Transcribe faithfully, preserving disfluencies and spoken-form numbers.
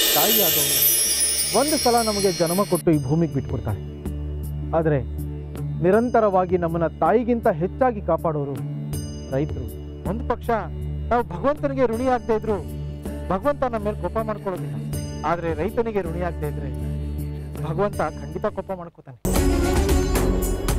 ತಾಯಿಯಾದವಳು ಒಂದು ಸಲ ನಮಗೆ ಜನ್ಮ ಕೊಟ್ಟು ಈ ಭೂಮಿಗೆ ಬಿಟ್ಕೊಡ್ತಾಳೆ. ಆದರೆ ನಿರಂತರವಾಗಿ ನಮ್ಮನ್ನು ತಾಯಿಗಿಂತ ಹೆಚ್ಚಾಗಿ ಕಾಪಾಡೋರು ರೈತರು. ಒಂದು ಪಕ್ಷ ನಾವು ಭಗವಂತನಿಗೆ ಋಣಿಯಾಗದೇ ಇದ್ರು ಭಗವಂತ ನಮ್ಮ ಮೇಲೆ ಕೋಪ ಮಾಡ್ಕೊಳ್ಳೋದಿಲ್ಲ. ಆದರೆ ರೈತನಿಗೆ ಋಣಿಯಾಗದೇ ಇದ್ರೆ ಭಗವಂತ ಖಂಡಿತ ಕೋಪ ಮಾಡ್ಕೋತಾನೆ.